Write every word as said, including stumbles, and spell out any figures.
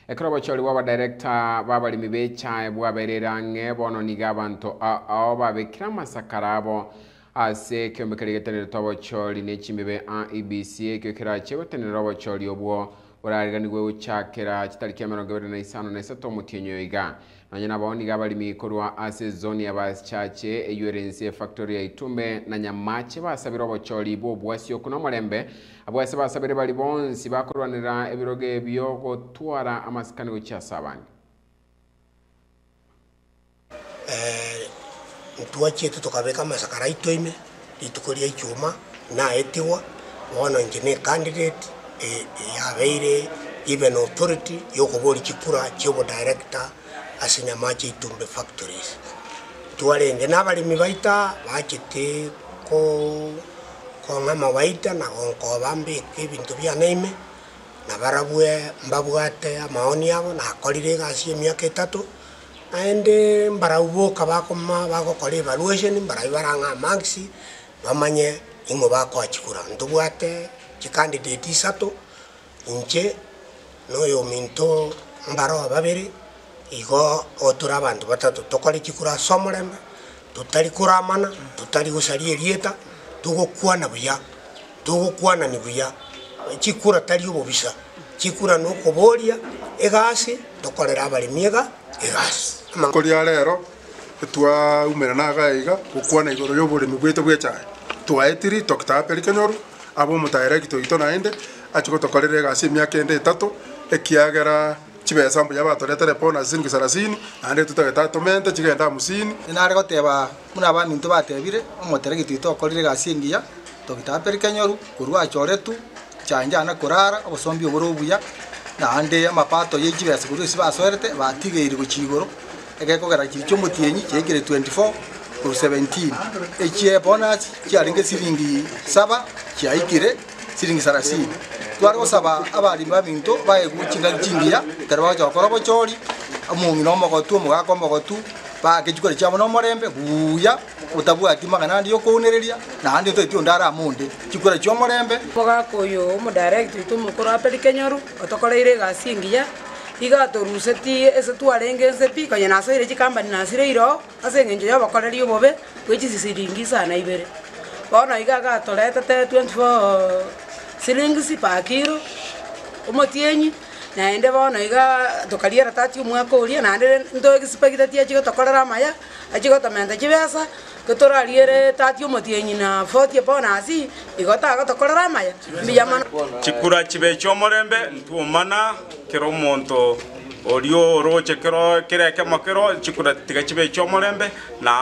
ekro bocholi wa director babalimi becha bwaberera nge bono niga abantu ao babekira masakarabo ase kyomekeregetenero tobocholi nechimibe a E B C kyokera chebetenero bocholi obwo orariganirwe uchakera kitariki ya mirongo ibiri na isano na isatu mutienyo iga nanye naboni gabalimi korwa ase zone ya baschache U R N C factory ya Itumbe na Nyamache basabira bocholi bo bwasyo kuno morembe abwase basabire bali bonsi bakorwanira ebiroge byo gotwara amasikani gochasabani eh ntuache tutokabeka masakara itoime itukoria ichuma na etiwa wana engineer candidate e yabeire even authority yokobori chikura chobo director asinyamache Itumbe factories tuarende nabalimi baita bachite ko ko ngama baita na ko bambe kibintu bya neime na barabwe mbabwate amaoni yabo na kolire gasi emyaka itatu ande mbarauboka bakoma bagokora evaluation mbarayibaranga maxi bamanye ingo bako achikura ndubwate chikandidate isato inche noyo minto mbaro babiri igo otura abantu batatu tokore chikura somorembe tutari kuramana tutari gusari erieta tugokwana buya tugokwana ni buya chikura tari ubobisa chikura no koboria egasi tokorera abali miega egasi koria rero twa umera na gaiga gukwana igoro yobore migwete bwecha twaetiri Doctor Aperi Kenyoru abo mu director ito naende achiko tokorera egasi myaka ende itatu ekiagera chibesa mbu yabatorete repona zingi sarasini ande tutageta mente chigenda musini inare goteba muna ba minto batebire omotere gitito okorire gasi ngiya Doctor Aperi Kenyoru kurwa choretu chanja na kurara obosombi oboro buya na ande amapato yechibesa kurusi basorete batigeire guchigoro egekogera chicho mutienyi chegire twenty-four or seventeen echie bonus chiaringe siringi saba chiaikire siringi sarasini twari saba abali babinto baye guchinga chingira terwa chokora bochori amungi no mogotu mugako mogotu ba kechikore chamo no morembe buya utabu atima kana ndiyo kunereria na andi to tio ndara munde chikore chyo morembe mogako yo mo direct to mukoro Aperi Kenyoru otokoreire gasi ngiya iga to ruseti ese twarenge ese pika yana sire chikambani na sire iro ase ngenjo yabakoreri obobe kwechi siringi sana ibere bona iga ga toreta te twenty-four siringi pa kilo omotienyi na ende bona iga tokaliera tati umwako uria na ende ndo gisipagita tia chigo tokorera maya achigo tamenda chibesa gotorariere tati omotienyi na forty bona asi igota ga tokorera maya mbiyamana chikura chibe chomorembe ntuomana kero monto orio roche kero kere kemakero chikura tiga chibe chomorembe na